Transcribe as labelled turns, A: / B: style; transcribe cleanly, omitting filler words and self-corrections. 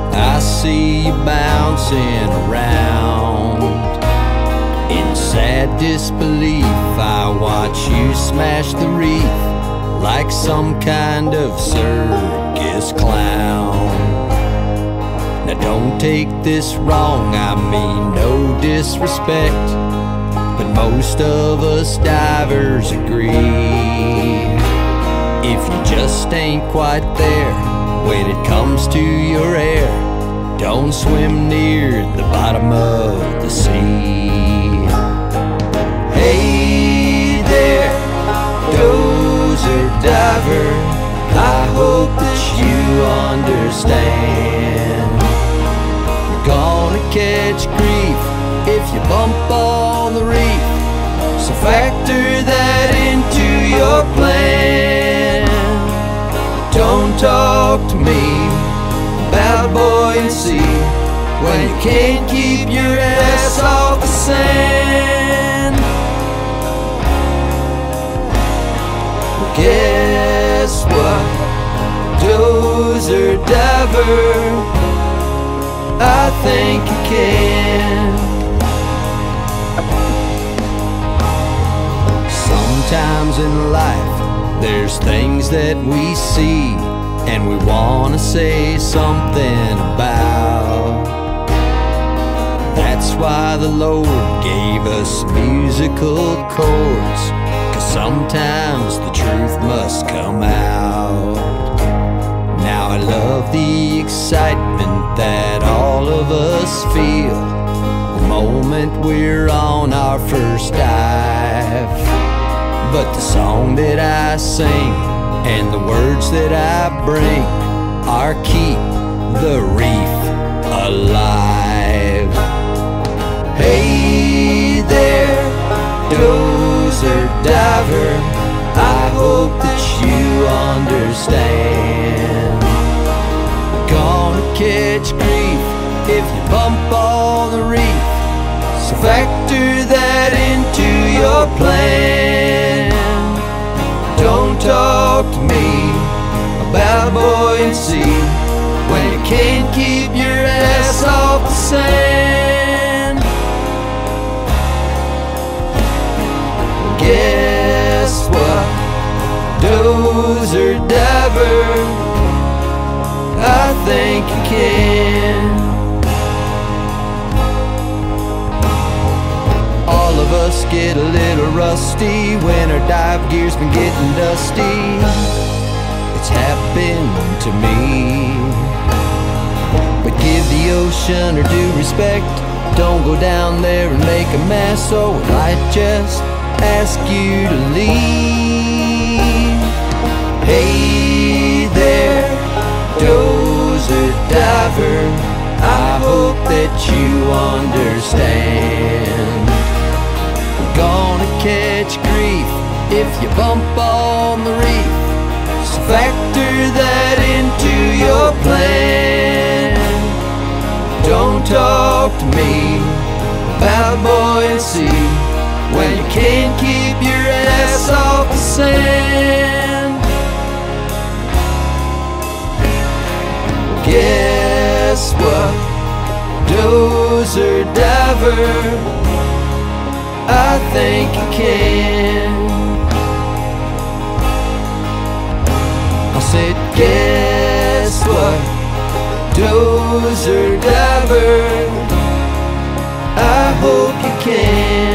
A: I see you bouncing around. In sad disbelief, I watch you smash the reef like some kind of circus clown. Now don't take this wrong, I mean no disrespect, but most of us divers agree, if you just ain't quite there when it comes to your air, don't swim near the bottom of the sea. Hey there, Dozer diver, I hope that you understand. You're gonna catch grief if you bump on the reef, so factor that into your plan. Don't talk to me about buoyancy when you can't keep your ass off the sand. Well, guess what, Dozer diver, I think you can. Sometimes in life there's things that we see and we want to say something about. That's why the Lord gave us musical chords, 'cause sometimes the truth must come out. Now I love the excitement that all of us feel the moment we're on our first dive. But the song that I sing and the words that I bring are keep the reef alive. Hey there, Dozer diver, I hope that you understand. Gonna catch grief if you bump on the reef, so factor that into your plan. Don't talk to me about buoyancy when you can't keep your ass off the sand. Guess what, Dozer diver, I think you can. All of us get a little rusty when our dive gear's been getting dusty. It's happened to me. But give the ocean her due respect, don't go down there and make a mess, or I might just ask you to leave. Hey there, Dozer diver, I hope that you understand. Gonna catch grief if you bump on the reef, so factor that into your plan. Don't talk to me about buoyancy when you can't keep your ass off the sand. Guess what, Dozer diver, I think you can. I said, guess what, Dozer diver, I hope you can.